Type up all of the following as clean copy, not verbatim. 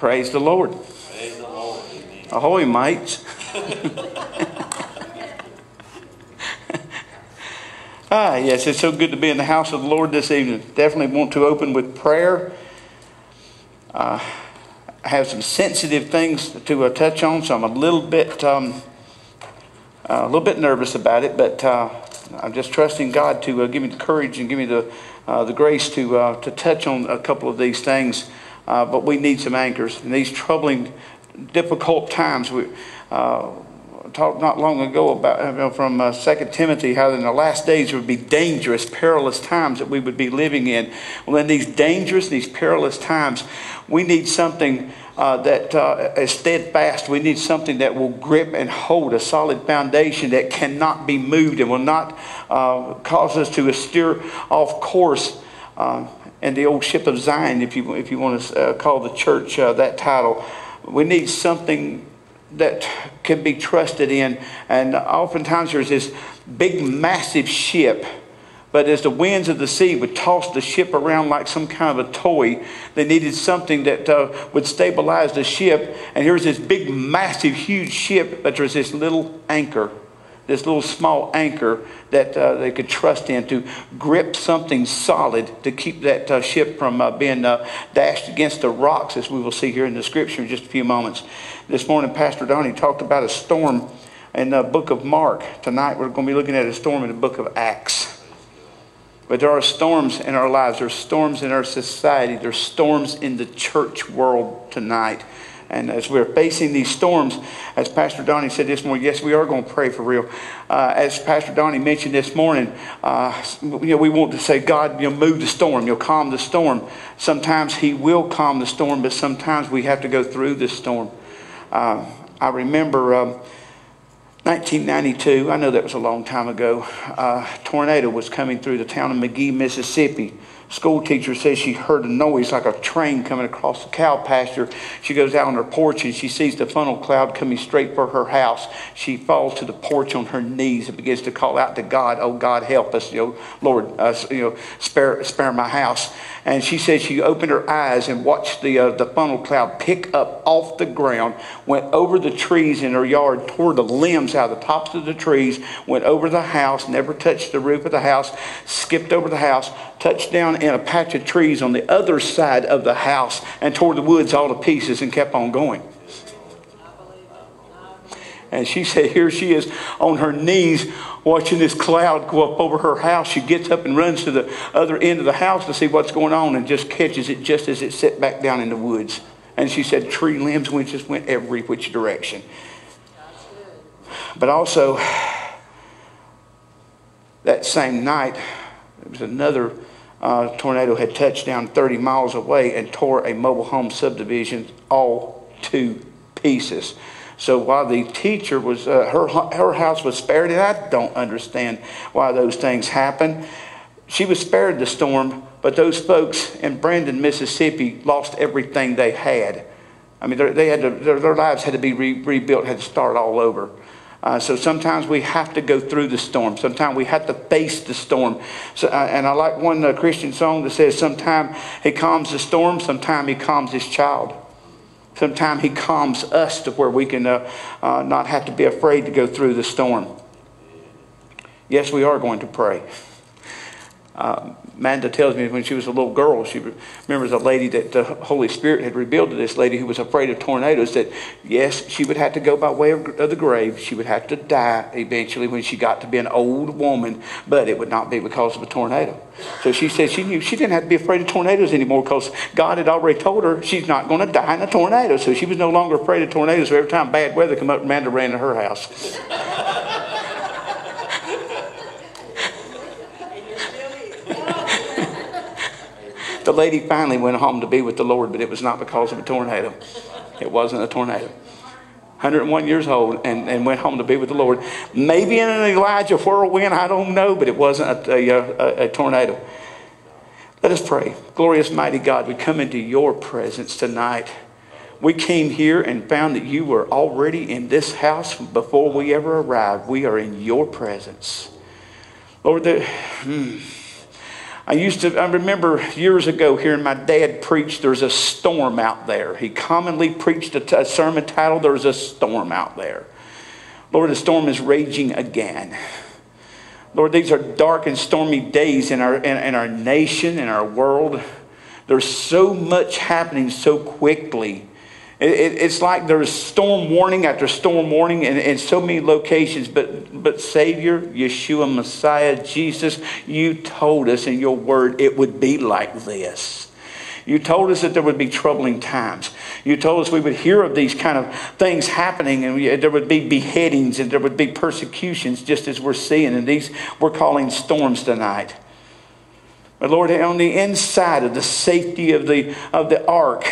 Praise the Lord. Praise the Lord. Ahoy, mates. Yes, it's so good to be in the house of the Lord this evening. Definitely want to open with prayer. I have some sensitive things to touch on, so I'm a little bit nervous about it. But I'm just trusting God to give me the courage and give me the grace to touch on a couple of these things. But we need some anchors in these troubling, difficult times. We talked not long ago about from 2 Timothy how in the last days there would be dangerous, perilous times that we would be living in. Well, in these dangerous, these perilous times, we need something that is steadfast. We need something that will grip and hold a solid foundation that cannot be moved and will not cause us to steer off course. And the old ship of Zion, if you want to call the church that title. We need something that can be trusted in. And oftentimes there's this big, massive ship. But as the winds of the sea would toss the ship around like some kind of a toy, they needed something that would stabilize the ship. And here's this big, massive, huge ship, but there's this little anchor. This little small anchor that they could trust in to grip something solid to keep that ship from being dashed against the rocks, as we will see here in the scripture in just a few moments. This morning, Pastor Donnie talked about a storm in the book of Mark. Tonight, we're going to be looking at a storm in the book of Acts. But there are storms in our lives. There are storms in our society. There are storms in the church world tonight. And as we're facing these storms, as Pastor Donnie said this morning, yes, we are going to pray for real. As Pastor Donnie mentioned this morning, we want to say, God, move the storm. Calm the storm. Sometimes He will calm the storm, but sometimes we have to go through the storm. I remember 1992. I know that was a long time ago. A tornado was coming through the town of McGee, Mississippi. School teacher says she heard a noise like a train coming across the cow pasture. She goes out on her porch and she sees the funnel cloud coming straight for her house. She falls to the porch on her knees and begins to call out to God, "Oh God, help us, Lord, spare my house." And she said she opened her eyes and watched the funnel cloud pick up off the ground, went over the trees in her yard, tore the limbs out of the tops of the trees, went over the house, never touched the roof of the house, skipped over the house, touched down in a patch of trees on the other side of the house and tore the woods all to pieces and kept on going. And she said here she is on her knees watching this cloud go up over her house. She gets up and runs to the other end of the house to see what's going on and just catches it just as it set back down in the woods. And she said tree limbs just went every which direction. But also, that same night, there was another tornado had touched down 30 miles away and tore a mobile home subdivision all to pieces. So while the teacher was, her house was spared, and I don't understand why those things happen. She was spared the storm, but those folks in Brandon, Mississippi lost everything they had. I mean, their lives had to be rebuilt, had to start all over. So sometimes we have to go through the storm. Sometimes we have to face the storm. So, and I like one Christian song that says, sometimes He calms the storm, sometimes He calms His child. Sometimes He calms us to where we can not have to be afraid to go through the storm. Yes, we are going to pray. Amanda tells me when she was a little girl, she remembers a lady that the Holy Spirit had revealed to this lady who was afraid of tornadoes, that yes, she would have to go by way of the grave. She would have to die eventually when she got to be an old woman, but it would not be because of a tornado. So she said she knew she didn't have to be afraid of tornadoes anymore because God had already told her she's not going to die in a tornado. So she was no longer afraid of tornadoes. So every time bad weather came up, Amanda ran to her house. The lady finally went home to be with the Lord, but it was not because of a tornado. It wasn't a tornado. 101 years old and went home to be with the Lord. Maybe in an Elijah whirlwind, I don't know, but it wasn't a tornado. Let us pray. Glorious, mighty God, we come into your presence tonight. We came here and found that you were already in this house before we ever arrived. We are in your presence. Lord, I remember years ago hearing my dad preach, "There's a storm out there." He commonly preached a sermon titled, "There's a storm out there." Lord, the storm is raging again. Lord, these are dark and stormy days in our nation, in our world. There's so much happening so quickly. It's like there's storm warning after storm warning in so many locations. But Savior, Yeshua, Messiah, Jesus, you told us in your word it would be like this. You told us that there would be troubling times. You told us we would hear of these kind of things happening, and there would be beheadings and there would be persecutions, just as we're seeing. And these we're calling storms tonight. But Lord, on the inside of the safety of the ark,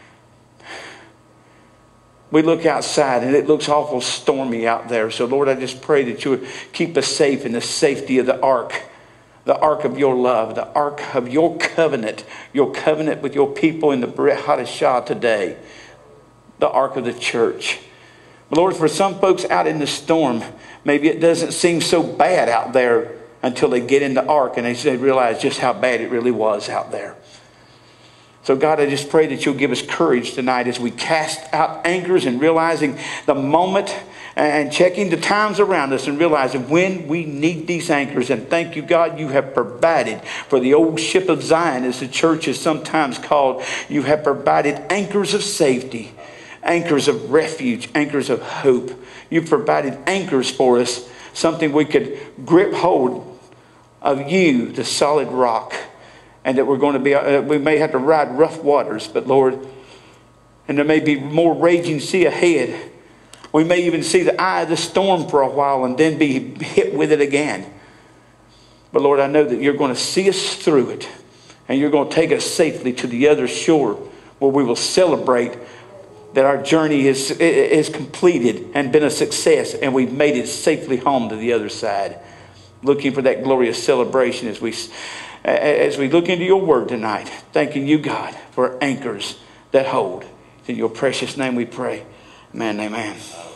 we look outside and it looks awful stormy out there. So Lord, I just pray that you would keep us safe in the safety of the ark of your love, the ark of your covenant with your people in the Brit Hadashah today, the ark of the church. But Lord, for some folks out in the storm, maybe it doesn't seem so bad out there until they get in the ark and they realize just how bad it really was out there. So God, I just pray that you'll give us courage tonight as we cast out anchors and realizing the moment and checking the times around us and realizing when we need these anchors. And thank you, God, you have provided for the old ship of Zion, as the church is sometimes called. You have provided anchors of safety, anchors of refuge, anchors of hope. You've provided anchors for us, something we could grip hold of you, the solid rock. And that we're going to be, we may have to ride rough waters, but Lord, and there may be more raging sea ahead. We may even see the eye of the storm for a while and then be hit with it again. But Lord, I know that you're going to see us through it. And you're going to take us safely to the other shore where we will celebrate that our journey is completed and been a success. And we've made it safely home to the other side. Looking for that glorious celebration as we look into your word tonight, thanking you, God, for anchors that hold. In your precious name we pray. Amen, amen.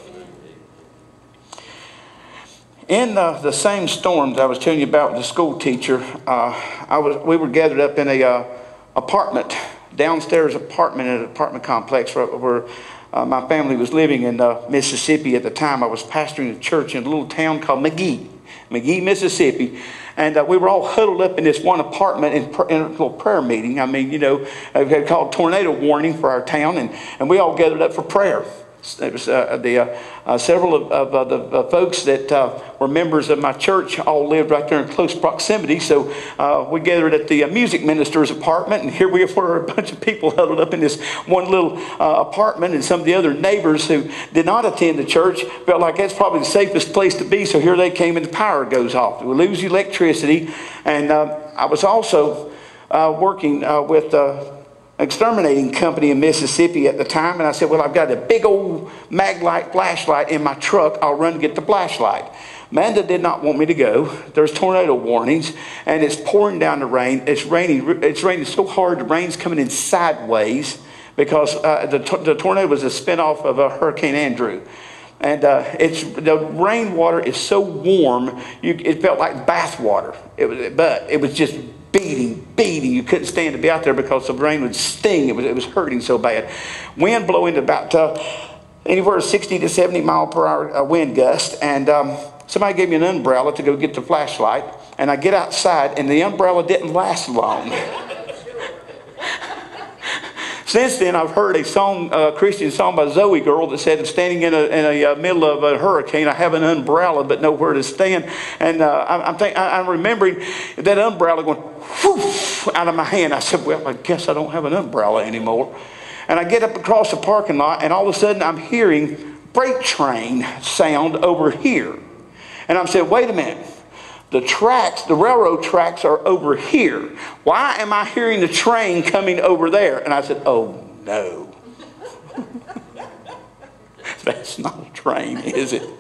In the same storms I was telling you about with the school teacher, we were gathered up in a downstairs apartment in an apartment complex where my family was living in Mississippi at the time. I was pastoring a church in a little town called McGee, Mississippi. And we were all huddled up in this one apartment in a little prayer meeting. I mean, we had called tornado warning for our town, and we all gathered up for prayer. It was several of the folks that were members of my church all lived right there in close proximity. So we gathered at the music minister's apartment, and here we were, a bunch of people huddled up in this one little apartment. And some of the other neighbors who did not attend the church felt like that's probably the safest place to be. So here they came, and the power goes off. We lose electricity. And I was also working with exterminating company in Mississippi at the time, and I said, well, I've got a big old Maglite flashlight in my truck. I'll run to get the flashlight. Amanda did not want me to go. There's tornado warnings, and it's pouring down the rain. It's raining so hard, the rain's coming in sideways because the tornado was a spinoff of Hurricane Andrew. And the rainwater is so warm, it felt like bath water. But it was just beating. You couldn't stand to be out there because the rain would sting. It was hurting so bad. Wind blowing about anywhere 60 to 70 mile per hour wind gust. And somebody gave me an umbrella to go get the flashlight. And I get outside, and the umbrella didn't last long. Since then, I've heard a Christian song by Zoe Girl that said, I'm standing in a middle of a hurricane. I have an umbrella, but nowhere to stand. And I'm remembering that umbrella going whoosh out of my hand. I said, well, I guess I don't have an umbrella anymore. And I get up across the parking lot, and all of a sudden, I'm hearing freight train sound over here. And I'm saying, wait a minute. The railroad tracks are over here. Why am I hearing the train coming over there? And I said, oh, no. That's not a train, is it?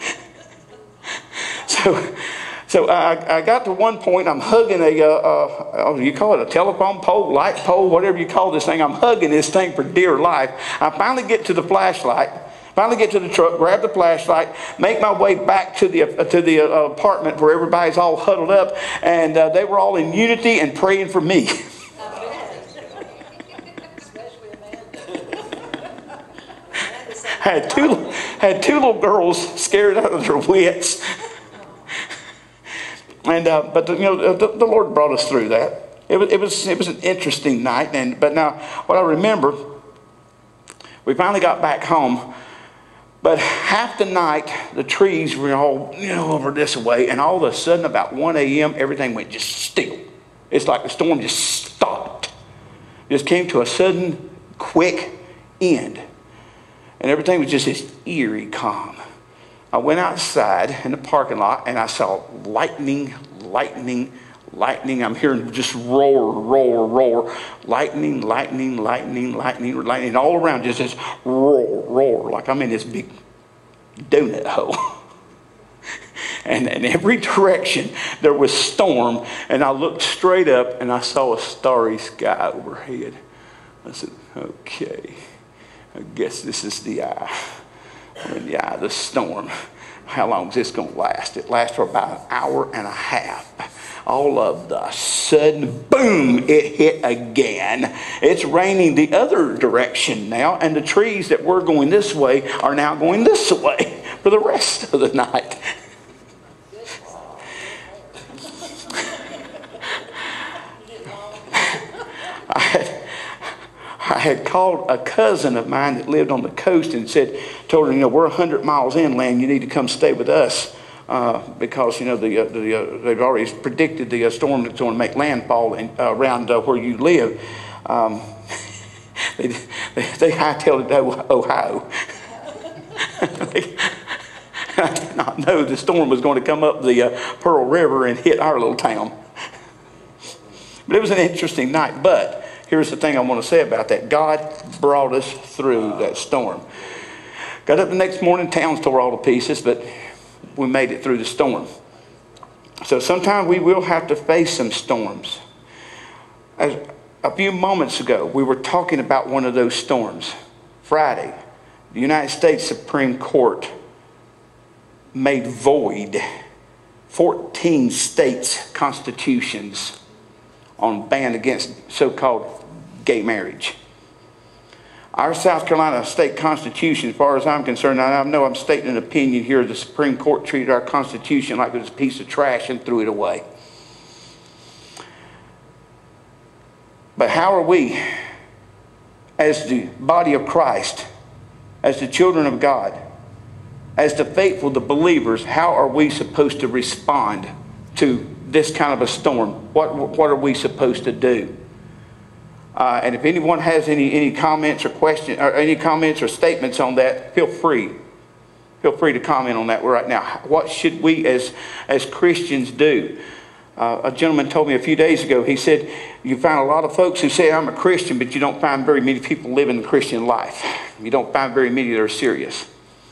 So I got to one point, I'm hugging you call it a telephone pole, light pole, whatever you call this thing. I'm hugging this thing for dear life. I finally get to the flashlight, Finally get to the truck, grab the flashlight, make my way back to the apartment where everybody's all huddled up, and they were all in unity and praying for me. had two little girls scared out of their wits, and but the Lord brought us through that. It was an interesting night, but now what I remember, we finally got back home. But half the night, the trees were all, over this way. And all of a sudden, about 1 a.m., everything went just still. It's like the storm just stopped. Just came to a sudden, quick end. And everything was just this eerie calm. I went outside in the parking lot, and I saw lightning. I'm hearing just roar. Lightning. All around just this roar. Like I'm in this big donut hole. And in every direction there was storm. And I looked straight up and I saw a starry sky overhead. I said, okay, I guess this is the eye. We're in the eye of the storm. How long is this going to last? It lasts for about an hour and a half. All of the sudden, boom, it hit again. It's raining the other direction now, and the trees that were going this way are now going this way for the rest of the night. I had called a cousin of mine that lived on the coast and told her, we're 100 miles inland, you need to come stay with us. Because they've already predicted the storm that's going to make landfall around where you live. They hightailed it to Ohio. I did not know the storm was going to come up the Pearl River and hit our little town. But it was an interesting night. But here's the thing I want to say about that. God brought us through that storm. Got up the next morning, town's tore all to pieces, but we made it through the storm. So sometimes we will have to face some storms. As a few moments ago, we were talking about one of those storms. Friday, the United States Supreme Court made void 14 states' constitutions on ban against so-called gay marriage. Our South Carolina state constitution, as far as I'm concerned, I know I'm stating an opinion here, the Supreme Court treated our constitution like it was a piece of trash and threw it away. But how are we, as the body of Christ, as the children of God, as the faithful, the believers, how are we supposed to respond to this kind of a storm? What are we supposed to do? And if anyone has any comments or questions, or any comments or statements on that, feel free to comment on that right now. What should we as Christians do? A gentleman told me a few days ago, he said, you find a lot of folks who say, I'm a Christian, but you don't find very many people living the Christian life. You don't find very many that are serious.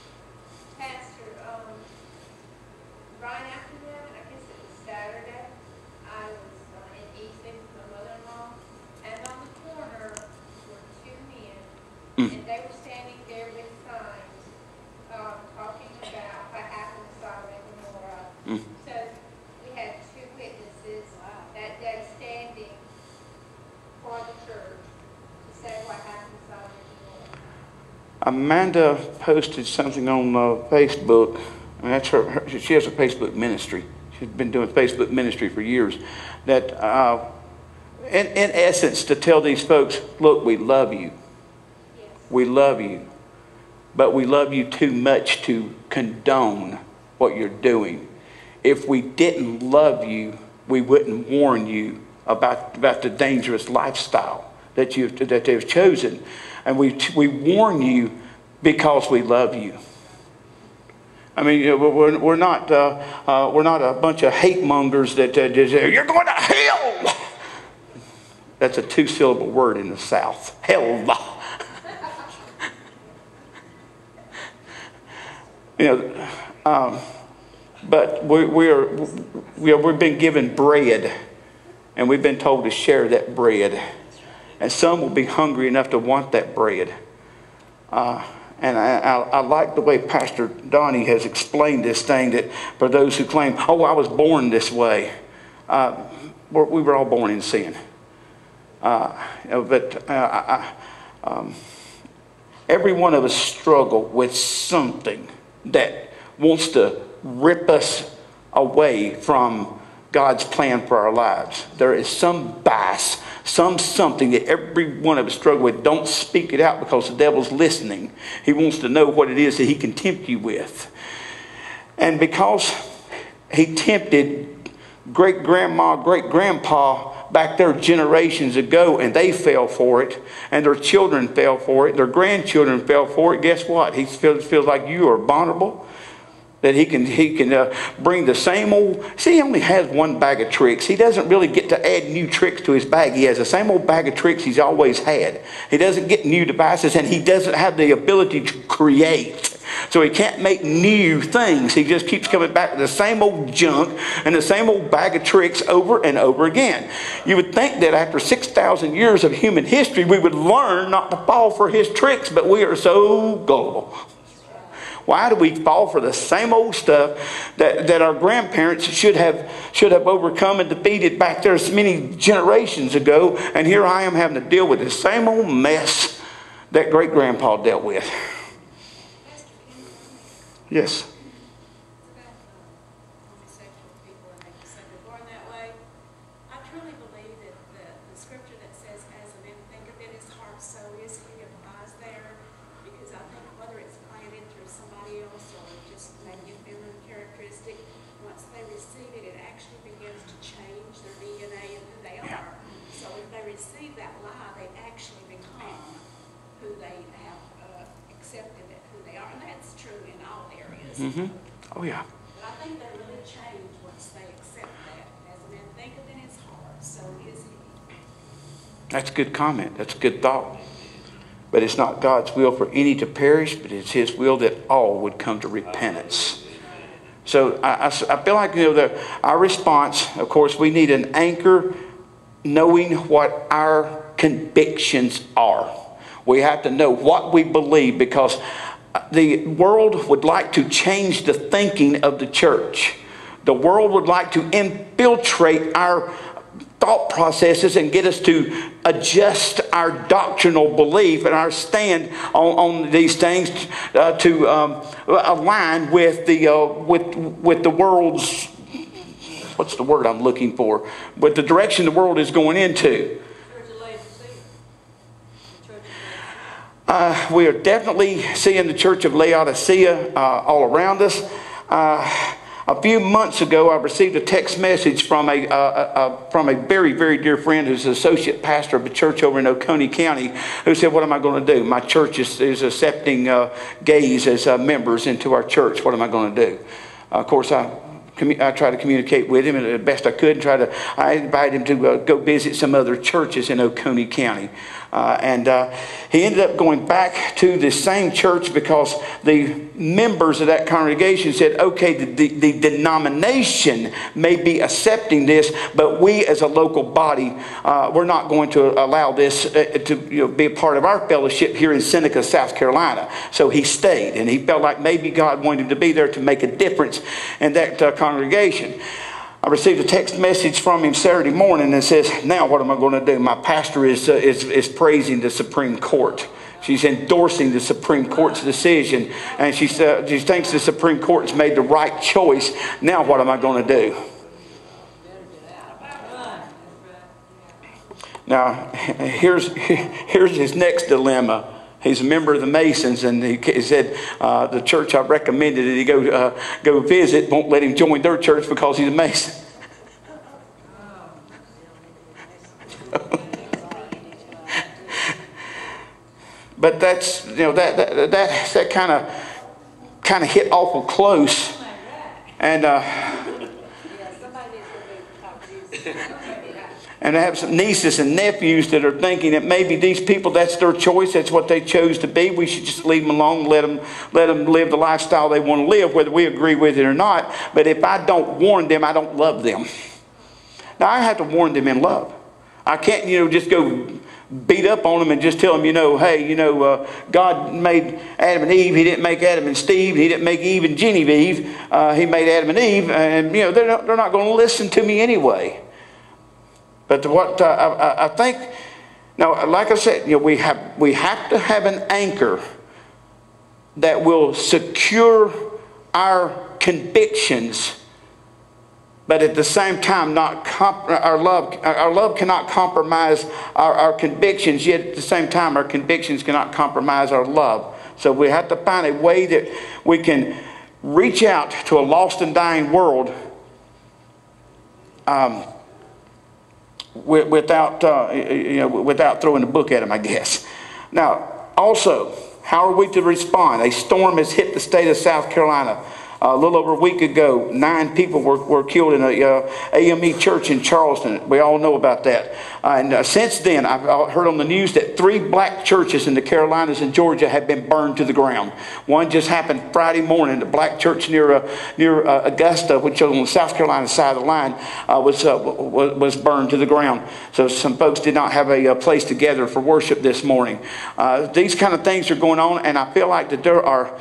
And they were standing there with signs talking about what happened to Sodom and Gomorrah. So we had two witnesses that day standing for the church to say what happened to Sodom and Gomorrah. Amanda posted something on Facebook. I mean, that's her. She has a Facebook ministry. She's been doing Facebook ministry for years. That, in essence, to tell these folks, look, we love you. We love you, but we love you too much to condone what you're doing. If we didn't love you, we wouldn't warn you about the dangerous lifestyle that they've chosen. And we warn you because we love you. I mean, we're not a bunch of hate mongers that just say, you're going to hell. That's a 2-syllable word in the South. Hell. But we've been given bread, and we've been told to share that bread. And some will be hungry enough to want that bread. And I like the way Pastor Donnie has explained this thing, that for those who claim, oh, I was born this way. We were all born in sin. Every one of us struggle with something that wants to rip us away from God's plan for our lives. There is some bias, something that every one of us struggle with. Don't speak it out because the devil's listening. He wants to know what it is that he can tempt you with. And because he tempted great-grandma, great-grandpa back there generations ago, and they fell for it, and their children fell for it, their grandchildren fell for it, guess what? He feels like you are vulnerable. That he can bring the same old... See, he only has one bag of tricks. He doesn't really get to add new tricks to his bag. He has the same old bag of tricks he's always had. He doesn't get new devices, and he doesn't have the ability to create. So he can't make new things. He just keeps coming back to the same old junk and the same old bag of tricks over and over again. You would think that after 6,000 years of human history, we would learn not to fall for his tricks, but we are so gullible. Why do we fall for the same old stuff that our grandparents should have overcome and defeated back there so many generations ago? And here I am having to deal with the same old mess that great-grandpa dealt with. Yes. Mm-hmm. Oh, yeah. But I think they really change once they accept that. As a man thinketh in his heart, so is he. That's a good comment. That's a good thought. But it's not God's will for any to perish, but it's his will that all would come to repentance. So I feel like, that our response, of course, we need an anchor knowing what our convictions are. We have to know what we believe, because the world would like to change the thinking of the church. The world would like to infiltrate our thought processes and get us to adjust our doctrinal belief and our stand on these things to align with the world's, what's the word I'm looking for? With the direction the world is going into. We are definitely seeing the Church of Laodicea all around us. A few months ago, I received a text message from a very, very dear friend who's an associate pastor of a church over in Oconee County, who said, what am I going to do? My church is accepting gays as members into our church. What am I going to do? Of course, I tried to communicate with him the best I could, and I invited him to go visit some other churches in Oconee County. And he ended up going back to the same church because the members of that congregation said, okay, the denomination may be accepting this, but we as a local body, we're not going to allow this to be a part of our fellowship here in Seneca, South Carolina. So he stayed, and he felt like maybe God wanted him to be there to make a difference in that congregation. I received a text message from him Saturday morning that says, now what am I going to do? My pastor is praising the Supreme Court. She's endorsing the Supreme Court's decision. And she thinks the Supreme Court has made the right choice. Now what am I going to do? Now, here's his next dilemma. He's a member of the Masons, and he said the church I recommended that he go visit won't let him join their church because he's a Mason. But that's that kind of hit awful close, and And I have some nieces and nephews that are thinking that maybe these people, that's their choice, that's what they chose to be. We should just leave them alone, let them live the lifestyle they want to live, whether we agree with it or not. But if I don't warn them, I don't love them. Now, I have to warn them in love. I can't, just go beat up on them and just tell them, hey, God made Adam and Eve. He didn't make Adam and Steve. He didn't make Eve and Genevieve. He made Adam and Eve. And, they're not going to listen to me anyway. But what I think, now, like I said, we have to have an anchor that will secure our convictions, but at the same time, our love cannot compromise our convictions, yet at the same time, our convictions cannot compromise our love. So we have to find a way that we can reach out to a lost and dying world without throwing a book at them, I guess. Now, also, how are we to respond? A storm has hit the state of South Carolina. A little over a week ago, 9 people were killed in a AME church in Charleston. We all know about that. And since then, I've heard on the news that 3 black churches in the Carolinas and Georgia have been burned to the ground. One just happened Friday morning. The black church near Augusta, which is on the South Carolina side of the line, was burned to the ground. So some folks did not have a place to gather for worship this morning. These kind of things are going on, and I feel like that there are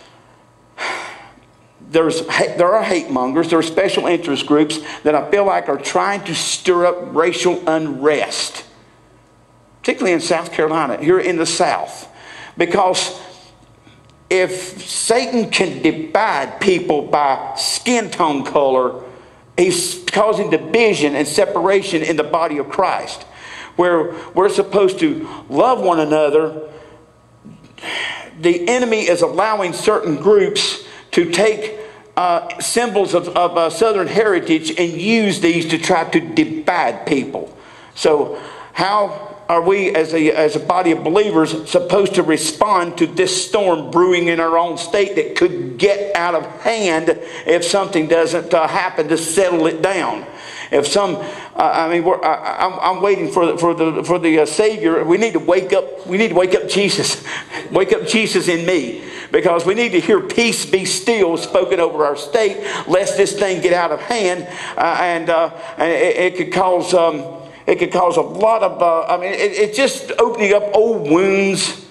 hate mongers, there are special interest groups that I feel like are trying to stir up racial unrest, particularly in South Carolina, here in the South. Because if Satan can divide people by skin tone color, he's causing division and separation in the body of Christ. Where we're supposed to love one another, the enemy is allowing certain groups to take symbols of Southern heritage and use these to try to divide people. So how are we as a body of believers supposed to respond to this storm brewing in our own state that could get out of hand if something doesn't happen to settle it down? If I'm waiting for the Savior. We need to wake up. We need to wake up Jesus. Wake up Jesus in me, because we need to hear "Peace, be still" spoken over our state, lest this thing get out of hand, and it could cause a lot of. It's just opening up old wounds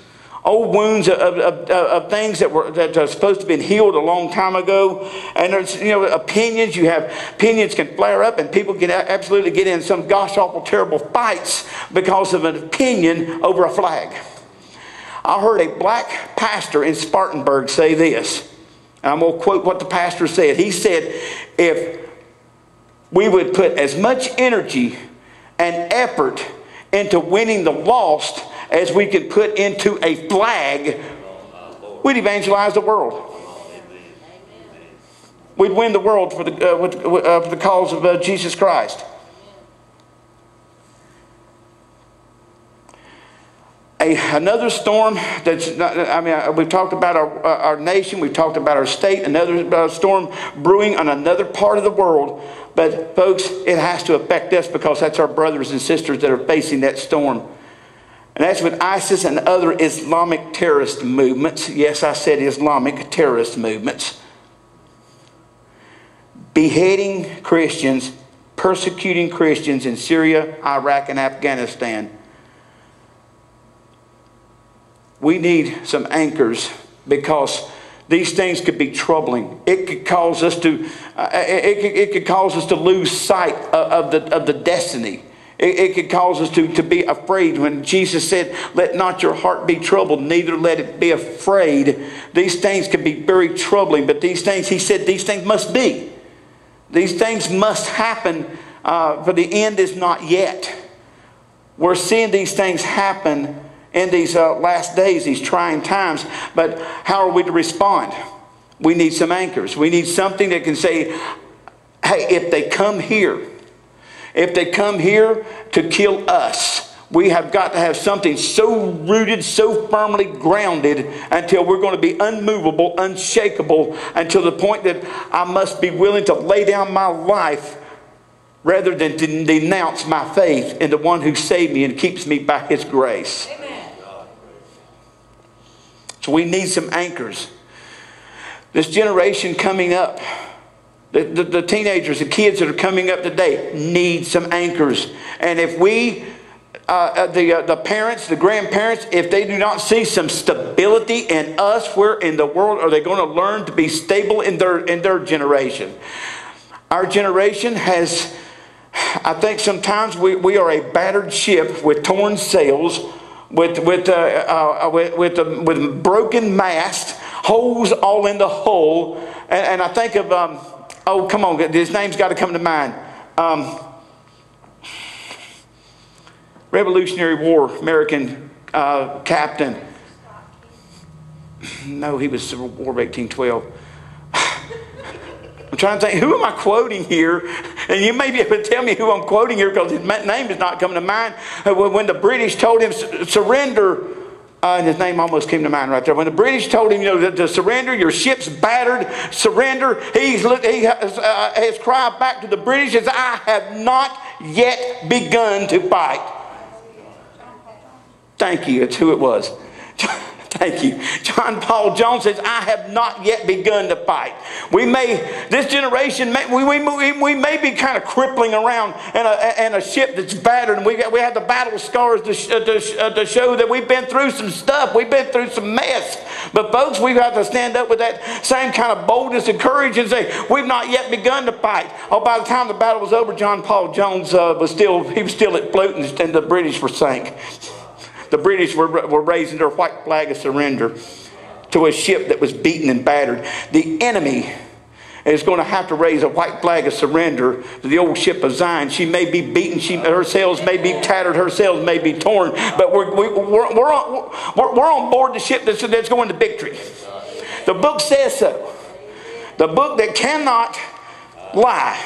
of things that are supposed to have been healed a long time ago. And there's opinions. You have opinions can flare up, and people can absolutely get in some gosh awful terrible fights because of an opinion over a flag. I heard a black pastor in Spartanburg say this. And I'm going to quote what the pastor said. He said, if we would put as much energy and effort into winning the lost as we could put into a flag, we'd evangelize the world. We'd win the world for the cause of Jesus Christ. Another storm that's not, we've talked about our nation, we've talked about our state, another storm brewing on another part of the world. But folks, it has to affect us, because that's our brothers and sisters that are facing that storm. And that's with ISIS and other Islamic terrorist movements. Yes, I said Islamic terrorist movements. Beheading Christians, persecuting Christians in Syria, Iraq, and Afghanistan. We need some anchors, because these things could be troubling. It could cause us to lose sight of the destiny. It could cause us to be afraid. When Jesus said, "Let not your heart be troubled, neither let it be afraid." These things can be very troubling, but these things, he said, these things must be. These things must happen, for the end is not yet. We're seeing these things happen in these last days, these trying times. But how are we to respond? We need some anchors. We need something that can say, hey, if they come here to kill us, we have got to have something so rooted, so firmly grounded, until we're going to be unmovable, unshakable, until the point that I must be willing to lay down my life rather than to denounce my faith in the one who saved me and keeps me by his grace. Amen. So we need some anchors. This generation coming up, the teenagers, the kids that are coming up today, need some anchors. And if we the parents, the grandparents, if they do not see some stability in us, where in the world are they going to learn to be stable in their generation? Our generation has, I think sometimes we are a battered ship with torn sails, with broken mast, holes all in the hull. And I think of, oh, come on, his name's got to come to mind. Revolutionary War American captain. No, he was Civil War of 1812. I'm trying to think, who am I quoting here? And you may be able to tell me who I'm quoting here, because his name is not coming to mind. When the British told him surrender, and his name almost came to mind right there. When the British told him, to surrender, your ship's battered, surrender, he has cried back to the British, as I have not yet begun to fight. Thank you, it's who it was. Thank you. John Paul Jones says, I have not yet begun to fight. This generation, we may be kind of crippling around in a ship that's battered. And we have the battle scars to show that we've been through some stuff. We've been through some mess. But folks, we've got to stand up with that same kind of boldness and courage and say, we've not yet begun to fight. Oh, by the time the battle was over, John Paul Jones was still at floating, and the British were sank. The British were raising their white flag of surrender to a ship that was beaten and battered. The enemy is going to have to raise a white flag of surrender to the old ship of Zion. She may be beaten, her sails may be tattered, her sails may be torn, but we're on board the ship that's going to victory. The book says so. The book that cannot lie.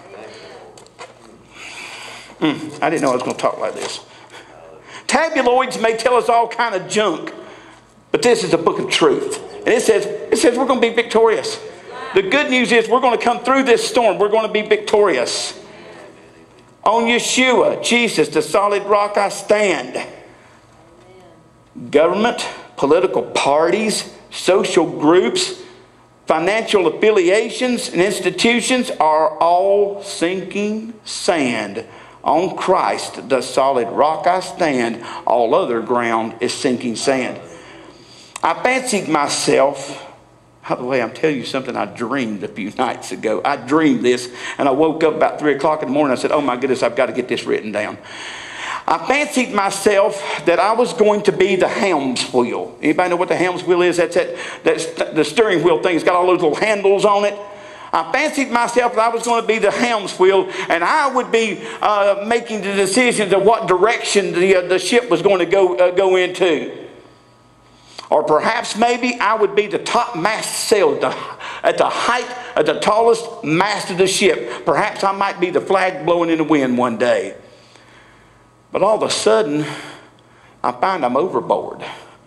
I didn't know I was going to talk like this. Tabloids may tell us all kind of junk, but this is a book of truth. And it says we're going to be victorious. The good news is we're going to come through this storm. We're going to be victorious. On Yeshua, Jesus, the solid rock I stand. Government, political parties, social groups, financial affiliations, and institutions are all sinking sand. On Christ, the solid rock I stand. All other ground is sinking sand. I fancied myself, by the way, I'm telling you something I dreamed a few nights ago. I dreamed this, and I woke up about 3 o'clock in the morning. I said, oh my goodness, I've got to get this written down. I fancied myself that I was going to be the helm's wheel. Anybody know what the helm's wheel is? That's the steering wheel thing. It's got all those little handles on it. I fancied myself that I was going to be the helm's wheel, and I would be making the decisions of what direction the ship was going to go into. Or perhaps maybe I would be the top mast sail at the height of the tallest mast of the ship. Perhaps I might be the flag blowing in the wind one day. But all of a sudden, I find I'm overboard.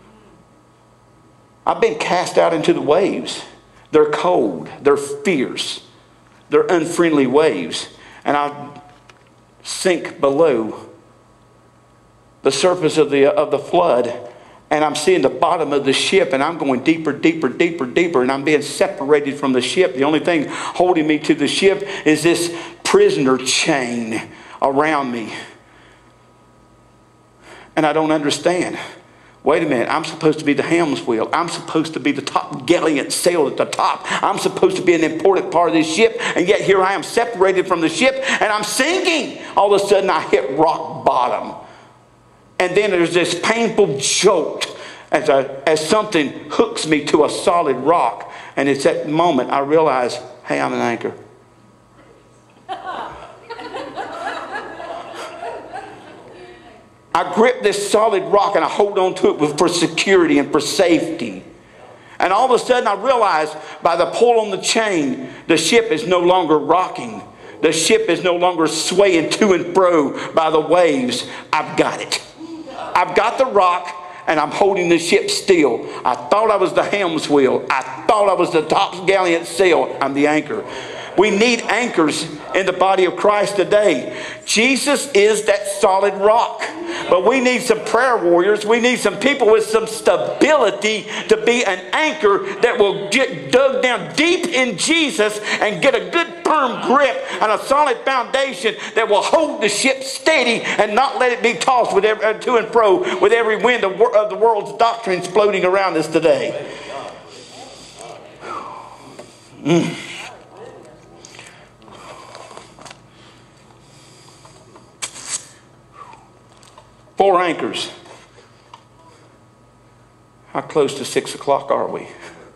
I've been cast out into the waves. They're cold, they're fierce, they're unfriendly waves. And I sink below the surface of the flood, and I'm seeing the bottom of the ship, and I'm going deeper, deeper, deeper, deeper, and I'm being separated from the ship. The only thing holding me to the ship is this prisoner chain around me. And I don't understand. Wait a minute, I'm supposed to be the helm's wheel. I'm supposed to be the top gallant sail at the top. I'm supposed to be an important part of this ship, and yet here I am separated from the ship, and I'm sinking. All of a sudden I hit rock bottom. And then there's this painful jolt as something hooks me to a solid rock. And it's that moment I realize, hey, I'm an anchor. I grip this solid rock and I hold on to it for security and for safety. And all of a sudden I realize by the pull on the chain, the ship is no longer rocking. The ship is no longer swaying to and fro by the waves. I've got it. I've got the rock and I'm holding the ship still. I thought I was the helm's wheel. I thought I was the top gallant sail. I'm the anchor. We need anchors in the body of Christ today. Jesus is that solid rock. But we need some prayer warriors. We need some people with some stability to be an anchor that will get dug down deep in Jesus and get a good firm grip and a solid foundation that will hold the ship steady and not let it be tossed with to and fro with every wind of the world's doctrines floating around us today. Four anchors. How close to 6 o'clock are we?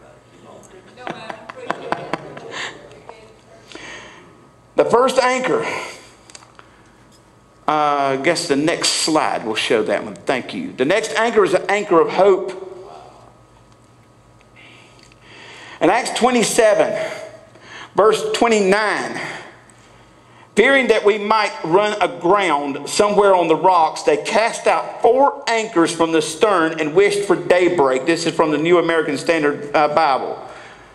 The first anchor, I guess the next slide will show that one. Thank you. The next anchor is an anchor of hope. In Acts 27, verse 29, fearing that we might run aground somewhere on the rocks, they cast out 4 anchors from the stern and wished for daybreak. This is from the New American Standard Bible.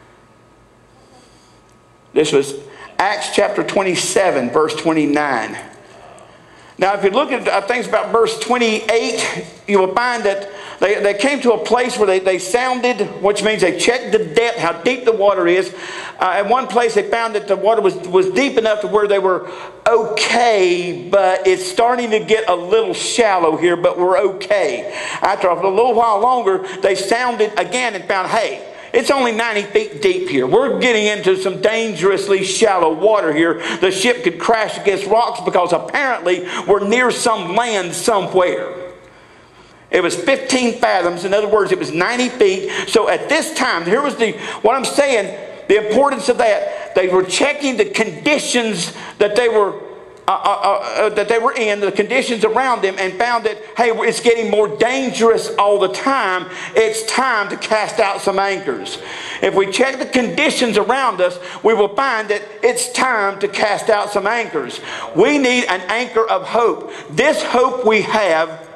This was Acts chapter 27, verse 29. Now, if you look at things about verse 28, you will find that they came to a place where they sounded, which means they checked the depth, how deep the water is. At one place, they found that the water was deep enough to where they were okay, but it's starting to get a little shallow here, but we're okay. After a little while longer, they sounded again and found, hey, it's only 90 feet deep here. We're getting into some dangerously shallow water here. The ship could crash against rocks because apparently we're near some land somewhere. It was 15 fathoms. In other words, it was 90 feet. So at this time, here was what I'm saying, the importance of that. They were checking the conditions that they were in, the conditions around them, and found that, hey, it's getting more dangerous all the time. It's time to cast out some anchors. If we check the conditions around us, we will find that it's time to cast out some anchors. We need an anchor of hope. This hope we have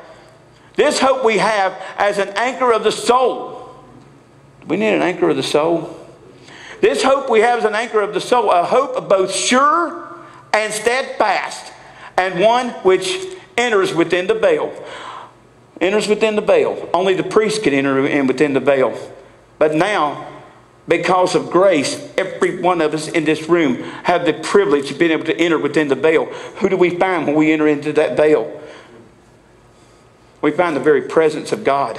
as an anchor of the soul. We need an anchor of the soul. This hope we have as an anchor of the soul, a hope of both sure and steadfast, and one which enters within the veil. Enters within the veil. Only the priest can enter in within the veil. But now, because of grace, every one of us in this room have the privilege of being able to enter within the veil. Who do we find when we enter into that veil? We find the very presence of God.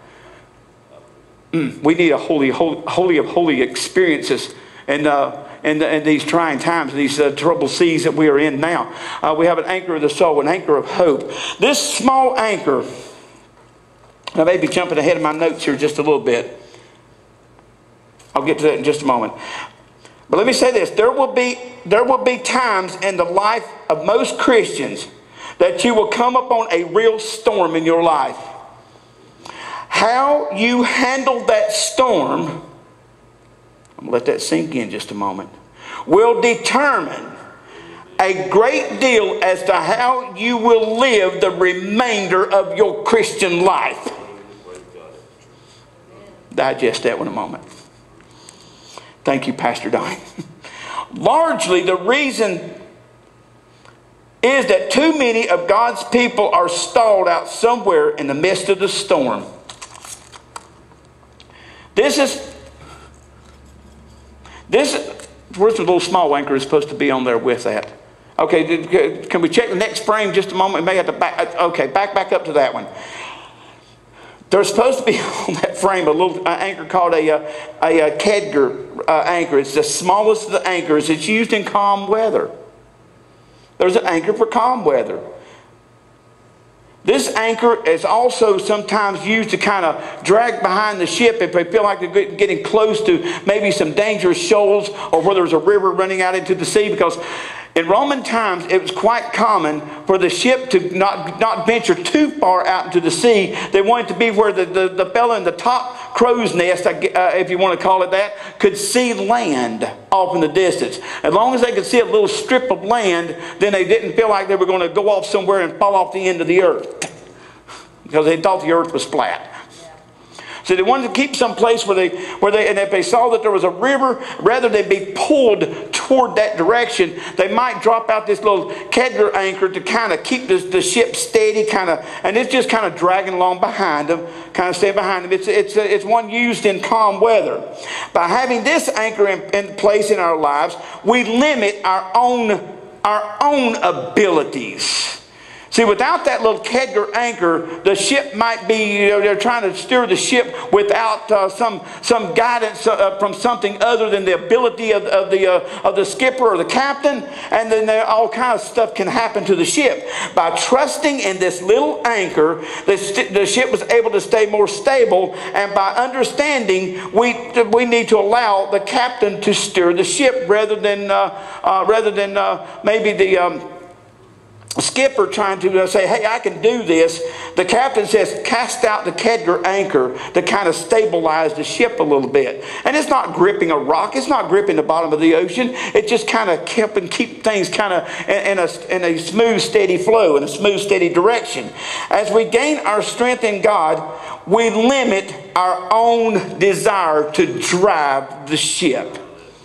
We need a holy of holy experiences. And these trying times, these troubled seas that we are in now. We have an anchor of the soul, an anchor of hope. This small anchor, I may be jumping ahead of my notes here just a little bit. I'll get to that in just a moment. But let me say this. There will be times in the life of most Christians that you will come upon a real storm in your life. How you handle that storm, I'm going to let that sink in just a moment, will determine a great deal as to how you will live the remainder of your Christian life. Digest that one a moment. Thank you, Pastor Donnie. Largely, the reason is that too many of God's people are stalled out somewhere in the midst of the storm. Where's the little small anchor is supposed to be on there with that? Okay, can we check the next frame just a moment? We may have to back. Okay, back up to that one. There's supposed to be on that frame a little anchor called a Kedger anchor. It's the smallest of the anchors. It's used in calm weather. There's an anchor for calm weather. This anchor is also sometimes used to kind of drag behind the ship if they feel like they're getting close to maybe some dangerous shoals or where there's a river running out into the sea. Because in Roman times, it was quite common for the ship to not venture too far out into the sea. They wanted to be where the fellow in the top crow's nest, if you want to call it that, could see land off in the distance. As long as they could see a little strip of land, then they didn't feel like they were going to go off somewhere and fall off the end of the earth. Because they thought the earth was flat. So they wanted to keep some place where they, and if they saw that there was a river, rather they'd be pulled toward that direction, they might drop out this little Kedger anchor to kind of keep the ship steady, and it's just kind of dragging along behind them, kind of staying behind them. It's one used in calm weather. By having this anchor in place in our lives, we limit our own abilities. See, without that little Kedger anchor, the ship might be, they're trying to steer the ship without some guidance from something other than the ability of the skipper or the captain, and then all kinds of stuff can happen to the ship. By trusting in this little anchor, the ship was able to stay more stable, and by understanding, we need to allow the captain to steer the ship rather than maybe the skipper trying to say, hey, I can do this. The captain says, cast out the Kedger anchor to kind of stabilize the ship a little bit. And it's not gripping a rock. It's not gripping the bottom of the ocean. It just kind of keep things kind of in a smooth, steady flow, in a smooth, steady direction. As we gain our strength in God, we limit our own desire to drive the ship.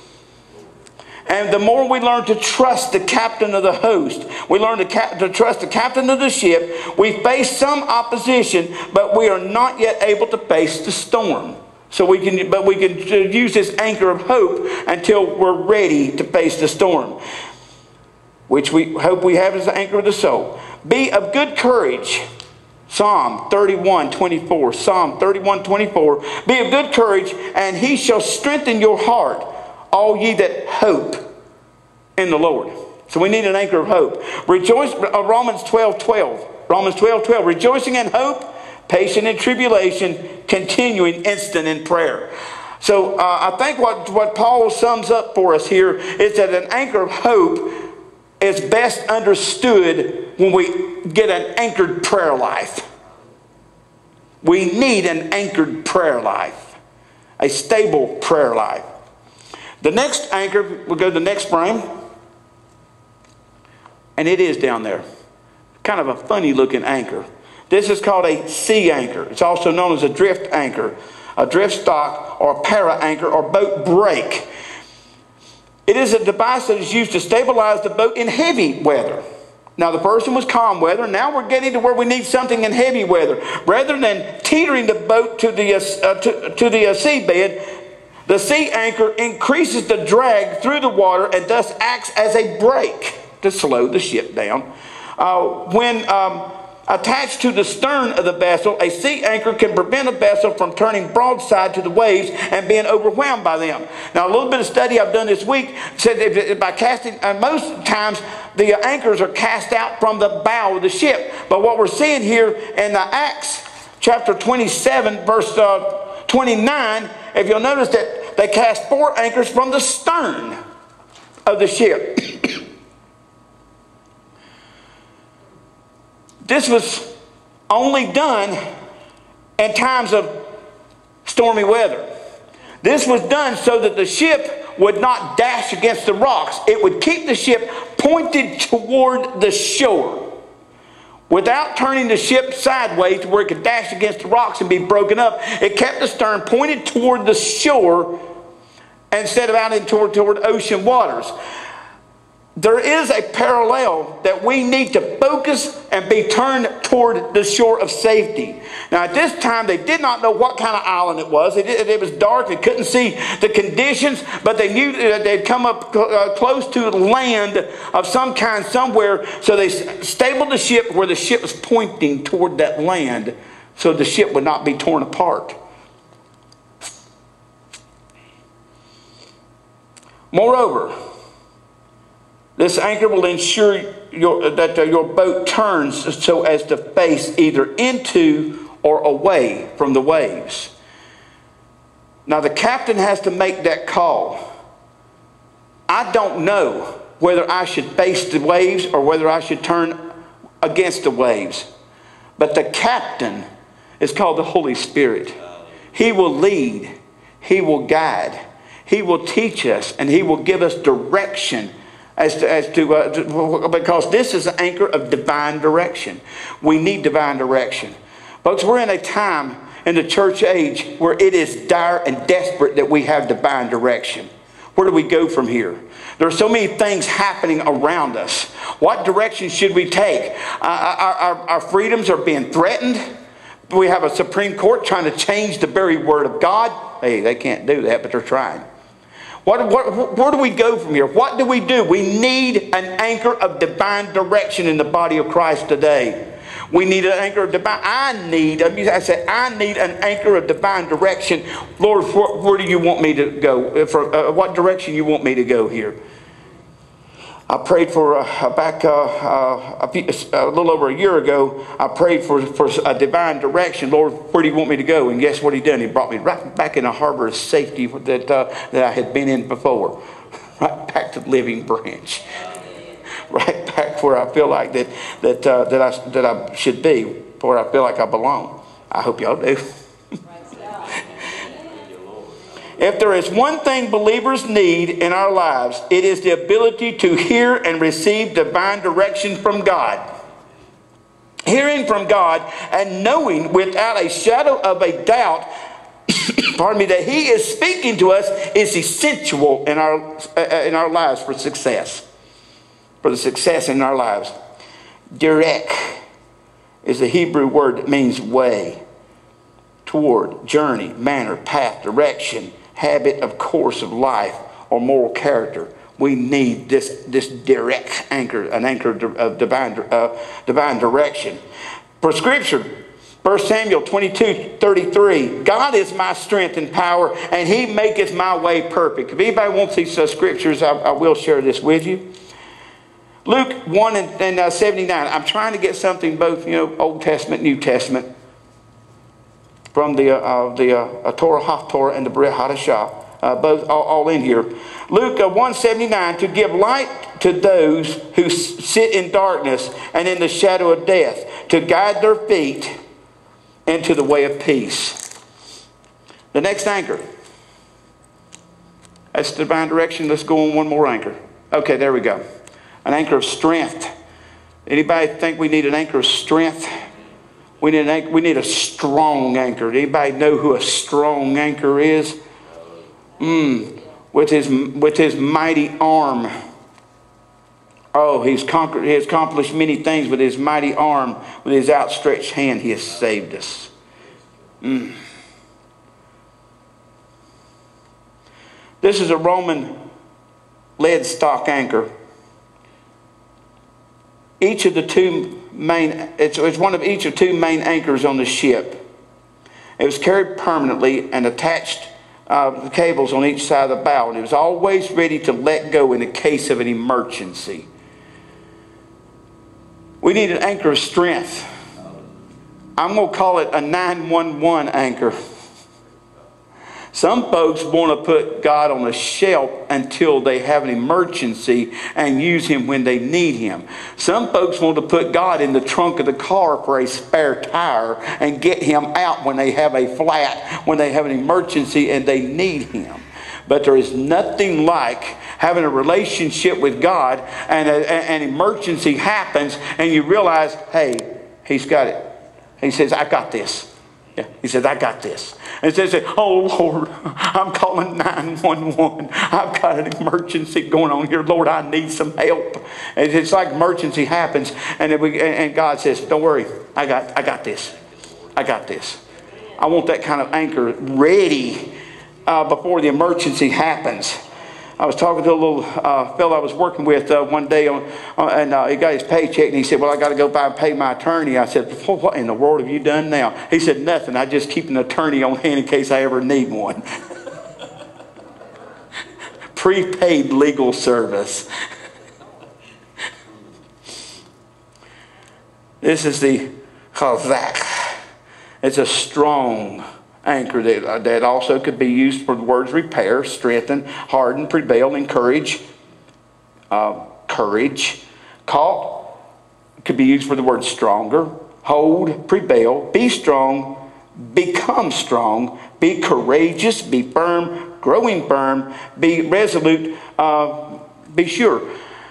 And the more we learn to trust the captain of the host, we learn to trust the captain of the ship, we face some opposition, but we are not yet able to face the storm. So we can use this anchor of hope until we're ready to face the storm, which we hope we have as the anchor of the soul. Be of good courage. Psalm 31:24. Psalm 31:24. Be of good courage, and he shall strengthen your heart, all ye that hope in the Lord. So we need an anchor of hope. Rejoice, Romans 12:12. Romans 12:12. Rejoicing in hope, patient in tribulation, continuing instant in prayer. So I think what Paul sums up for us here is that an anchor of hope is best understood when we get an anchored prayer life. We need an anchored prayer life, a stable prayer life. The next anchor, we'll go to the next frame. And it is down there. Kind of a funny looking anchor. This is called a sea anchor. It's also known as a drift anchor, a drift stock, or a para anchor, or boat brake. It is a device that is used to stabilize the boat in heavy weather. Now the person was calm weather. Now we're getting to where we need something in heavy weather. Rather than teetering the boat to the seabed, the sea anchor increases the drag through the water and thus acts as a brake to slow the ship down. When attached to the stern of the vessel, a sea anchor can prevent a vessel from turning broadside to the waves and being overwhelmed by them. Now, a little bit of study I've done this week said that by casting, most times the anchors are cast out from the bow of the ship. But what we're seeing here in Acts chapter 27, verse 29, if you'll notice that they cast 4 anchors from the stern of the ship. This was only done in times of stormy weather. This was done so that the ship would not dash against the rocks. It would keep the ship pointed toward the shore, without turning the ship sideways to where it could dash against the rocks and be broken up. It kept the stern pointed toward the shore instead of out toward ocean waters. There is a parallel that we need to focus and be turned toward the shore of safety. Now at this time they did not know what kind of island it was. It was dark. They couldn't see the conditions, but they knew that they'd come up close to land of some kind somewhere. So they stabled the ship where the ship was pointing toward that land so the ship would not be torn apart. Moreover, this anchor will ensure that your boat turns so as to face either into or away from the waves. Now the captain has to make that call. I don't know whether I should face the waves or whether I should turn against the waves. But the captain is called the Holy Spirit. He will lead. He will guide. He will teach us, and he will give us direction because this is an anchor of divine direction. We need divine direction. Folks, we're in a time in the church age where it is dire and desperate that we have divine direction. Where do we go from here? There are so many things happening around us. What direction should we take? Our freedoms are being threatened. We have a Supreme Court trying to change the very word of God. Hey, they can't do that, but they're trying. Where do we go from here? What do? We need an anchor of divine direction in the body of Christ today. We need an anchor of divine. I need an anchor of divine direction. Lord, where do you want me to go? What direction you want me to go here? I prayed for a little over a year ago. I prayed for a divine direction. Lord, where do you want me to go? And guess what He done? He brought me right back in a harbor of safety that I had been in before, right back to Living Branch, right back where I feel like that I should be, where I feel like I belong. I hope y'all do. If there is one thing believers need in our lives, it is the ability to hear and receive divine direction from God. Hearing from God and knowing without a shadow of a doubt, that He is speaking to us is essential in our lives for success. For the success in our lives. Direct is the Hebrew word that means way, toward, journey, manner, path, direction, habit of course of life, or moral character. We need this direct anchor, an anchor of divine direction. For Scripture, 1 Samuel 22:33, God is my strength and power, and He maketh my way perfect. If anybody wants these scriptures, I will share this with you. Luke 1 and 79. I'm trying to get something both, Old Testament, New Testament, from the Torah, Haftorah, and the Brit Hadashah, both all in here. Luke 1:79, to give light to those who sit in darkness and in the shadow of death, to guide their feet into the way of peace. The next anchor. That's divine direction. Let's go on one more anchor. Okay, there we go. An anchor of strength. Anybody think we need an anchor of strength? We need a strong anchor. Anybody know who a strong anchor is? With his mighty arm. Oh, He has accomplished many things with His mighty arm. With His outstretched hand, He has saved us. This is a Roman lead stock anchor. Each of the two main, it's one of each of two main anchors on the ship. It was carried permanently and attached the cables on each side of the bow, and it was always ready to let go in the case of an emergency. We need an anchor of strength. I'm going to call it a 911 anchor. Some folks want to put God on a shelf until they have an emergency and use Him when they need Him. Some folks want to put God in the trunk of the car for a spare tire and get Him out when they have a flat, when they have an emergency and they need Him. But there is nothing like having a relationship with God and an emergency happens and you realize, hey, He's got it. He says, I got this. Yeah, He says, I got this. And it says, oh, Lord, I'm calling 911. I've got an emergency going on here. Lord, I need some help. And it's like emergency happens. And God says, don't worry. I got this. I got this. I want that kind of anchor ready before the emergency happens. I was talking to a little fellow I was working with one day, and he got his paycheck, and he said, well, I got to go by and pay my attorney. I said, what in the world have you done now? He said, nothing. I just keep an attorney on hand in case I ever need one. Prepaid legal service. This is the chazak. It's a strong anchor that also could be used for the words repair, strengthen, harden, prevail, encourage, courage. Caught could be used for the word stronger, hold, prevail, be strong, become strong, be courageous, be firm, growing firm, be resolute, be sure.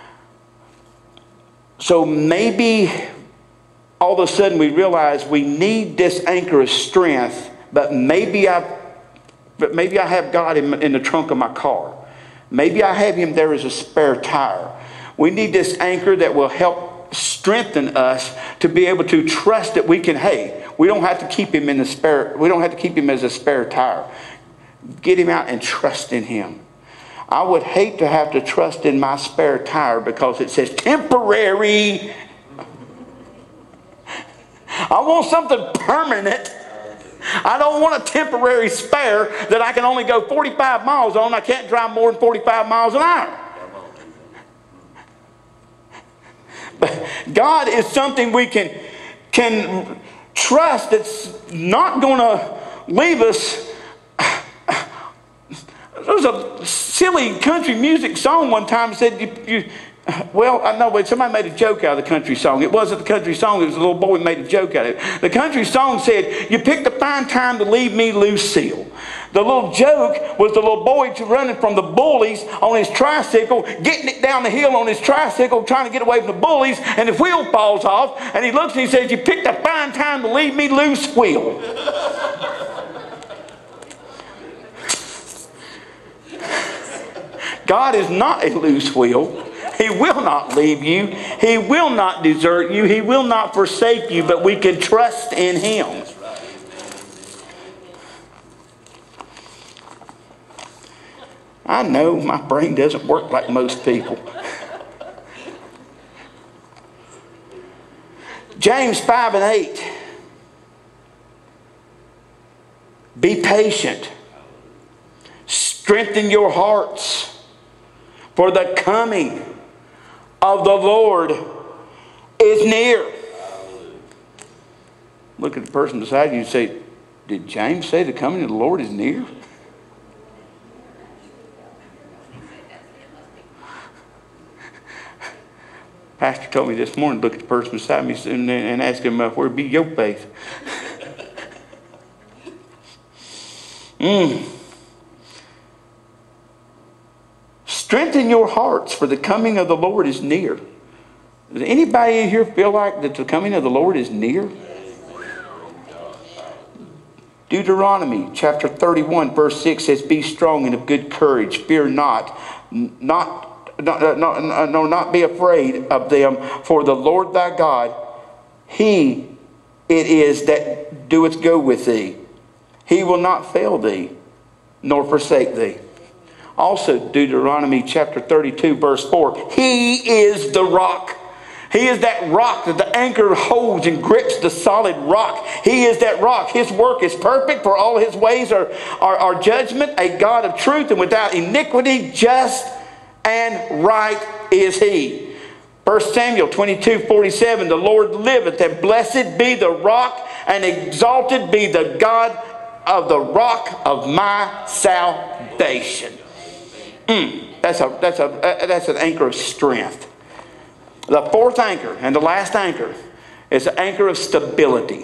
So maybe all of a sudden we realize we need this anchor of strength. But maybe I have God in the trunk of my car. Maybe I have him there as a spare tire. We need this anchor that will help strengthen us to be able to trust that we can, hey, we don't have to keep him we don't have to keep him as a spare tire. Get him out and trust in him. I would hate to have to trust in my spare tire because it says temporary. I want something permanent. I don't want a temporary spare that I can only go 45 miles on. I can't drive more than 45 miles an hour. But God is something we can trust that's not going to leave us. There was a silly country music song one time that said, well, I know, but somebody made a joke out of the country song. It wasn't the country song, it was a little boy who made a joke out of it. The country song said, you picked a fine time to leave me, Lucille. The little joke was the little boy running from the bullies on his tricycle, getting it down the hill on his tricycle, trying to get away from the bullies, and his wheel falls off, and he looks and he says, you picked a fine time to leave me, loose wheel. God is not a loose wheel. He will not leave you. He will not desert you. He will not forsake you, but we can trust in him. I know my brain doesn't work like most people. James 5 and 8. Be patient. Strengthen your hearts, for the coming of the Lord is near. Look at the person beside you and say, did James say the coming of the Lord is near? Pastor told me this morning, look at the person beside me and ask him, where be your faith? Strengthen your hearts, for the coming of the Lord is near. Does anybody in here feel like that the coming of the Lord is near? Deuteronomy chapter 31 verse 6 says, be strong and of good courage, fear not be afraid of them, for the Lord thy God, he it is that doeth go with thee. He will not fail thee, nor forsake thee. Also, Deuteronomy chapter 32 verse 4, he is the rock. He is that rock that the anchor holds and grips the solid rock. He is that rock. His work is perfect, for all his ways are judgment, a God of truth and without iniquity, just and right is he. 1 Samuel 22:47, the Lord liveth, and blessed be the rock, and exalted be the God of the rock of my salvation. That's an anchor of strength. The fourth anchor and the last anchor is an anchor of stability.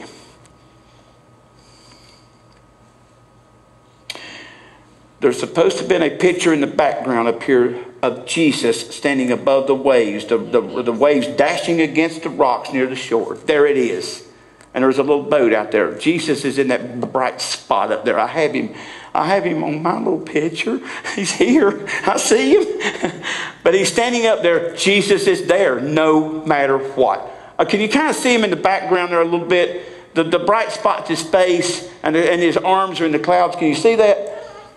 There's supposed to have been a picture in the background up here of Jesus standing above the waves, the waves dashing against the rocks near the shore. There it is. And there's a little boat out there. Jesus is in that bright spot up there. I have him on my little picture. He's here. I see him. But he's standing up there. Jesus is there no matter what. Can you kind of see him in the background there a little bit? The bright spot's his face, and his arms are in the clouds. Can you see that?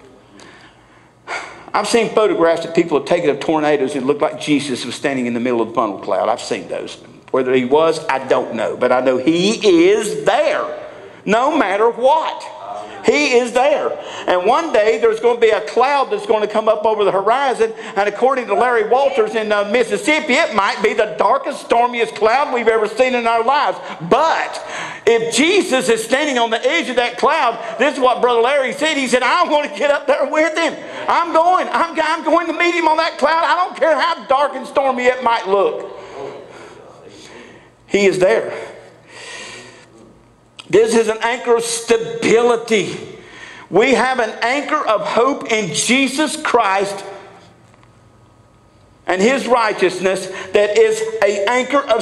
I've seen photographs that people have taken of tornadoes and it looked like Jesus was standing in the middle of the funnel cloud. I've seen those. Whether he was, I don't know. But I know he is there no matter what. He is there. And one day there's going to be a cloud that's going to come up over the horizon. And according to Larry Walters in Mississippi, it might be the darkest, stormiest cloud we've ever seen in our lives. But if Jesus is standing on the edge of that cloud, this is what Brother Larry said. He said, I want to get up there with him. I'm going to meet him on that cloud. I don't care how dark and stormy it might look. He is there. This is an anchor of stability. We have an anchor of hope in Jesus Christ and his righteousness that is an anchor of